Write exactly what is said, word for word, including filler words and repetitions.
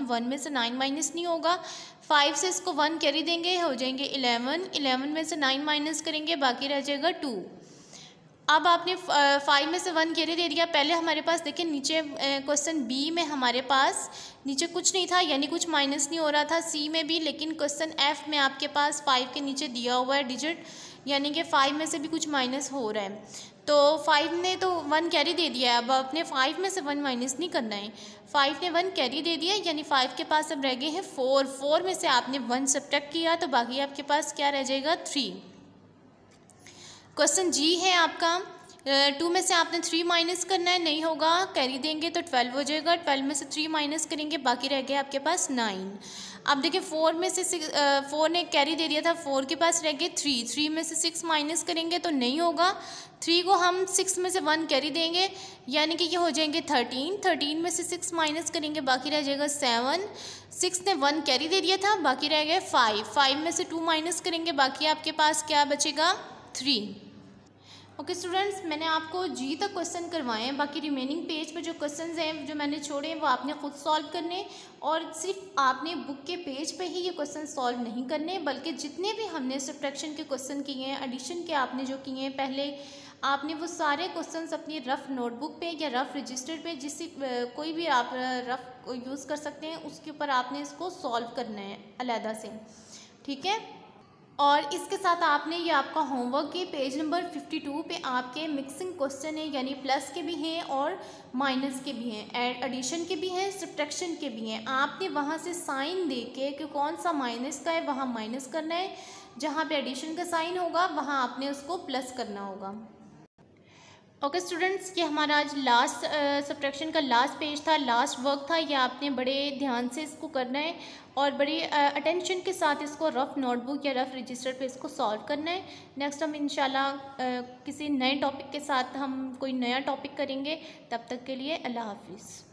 One में से nine minus नहीं होगा। फाइव से इसको वन कैरी देंगे, हो जाएंगे इलेवन। इलेवन में से नाइन माइनस करेंगे, बाकी रह जाएगा टू। अब आपने फाइव में से वन कैरी दे दिया। पहले हमारे पास देखिए नीचे क्वेश्चन बी में हमारे पास नीचे कुछ नहीं था, यानी कुछ माइनस नहीं हो रहा था, सी में भी, लेकिन क्वेश्चन एफ में आपके पास फाइव के नीचे दिया हुआ है डिजिट, यानी कि फाइव में से भी कुछ माइनस हो रहा है। तो फाइव ने तो वन कैरी दे दिया है, अब आपने फाइव में से वन माइनस नहीं करना है। फाइव ने वन कैरी दे दिया, यानी फाइव के पास अब रह गए हैं फोर। फोर में से आपने वन सब्ट्रैक्ट किया तो बाकी आपके पास क्या रह जाएगा, थ्री। क्वेश्चन जी है आपका, टू में से आपने थ्री माइनस करना है, नहीं होगा, कैरी देंगे तो ट्वेल्व हो जाएगा। ट्वेल्व में से थ्री माइनस करेंगे, बाकी रह गया आपके पास नाइन। अब देखिए फोर में से सिक्स, फोर ने कैरी दे दिया था, फोर के पास रह गए थ्री। थ्री में से सिक्स माइनस करेंगे तो नहीं होगा, थ्री को हम सिक्स में से वन कैरी देंगे, यानी कि ये हो जाएंगे थर्टीन। थर्टीन में से सिक्स माइनस करेंगे, बाकी रह जाएगा सेवन। सिक्स ने वन कैरी दे दिया था, बाकी रह गए फाइव। फाइव में से टू माइनस करेंगे, बाकी आपके पास क्या बचेगा, थ्री। ओके स्टूडेंट्स, मैंने आपको जी तक क्वेश्चन करवाए हैं, बाकी रिमेनिंग पेज पर जो क्वेश्चंस हैं जो मैंने छोड़े हैं वो आपने खुद सॉल्व करने, और सिर्फ आपने बुक के पेज पे ही ये क्वेश्चन सॉल्व नहीं करने, बल्कि जितने भी हमने सब्ट्रैक्शन के क्वेश्चन किए हैं, एडिशन के आपने जो किए हैं पहले, आपने वो सारे क्वेश्चंस अपनी रफ़ नोटबुक पे या रफ़ रजिस्टर पे, जिससे कोई भी आप रफ़ यूज़ कर सकते हैं, उसके ऊपर आपने इसको सॉल्व करना है अलहदा से, ठीक है। और इसके साथ आपने ये आपका होमवर्क के पेज नंबर फिफ्टी टू पे आपके मिक्सिंग क्वेश्चन है, यानी प्लस के भी हैं और माइनस के भी हैं, एडिशन के भी हैं, सब्ट्रैक्शन के भी हैं। आपने वहाँ से साइन दे के कि कौन सा माइनस का है वहाँ माइनस करना है, जहाँ पे एडिशन का साइन होगा वहाँ आपने उसको प्लस करना होगा। ओके स्टूडेंट्स, ये हमारा आज लास्ट सब्ट्रैक्शन का लास्ट पेज था, लास्ट वर्क था। ये आपने बड़े ध्यान से इसको करना है और बड़े अटेंशन के साथ इसको रफ़ नोटबुक या रफ़ रजिस्टर पे इसको सॉल्व करना है। नेक्स्ट हम इंशाल्लाह किसी नए टॉपिक के साथ हम कोई नया टॉपिक करेंगे। तब तक के लिए अल्लाह हाफिज़।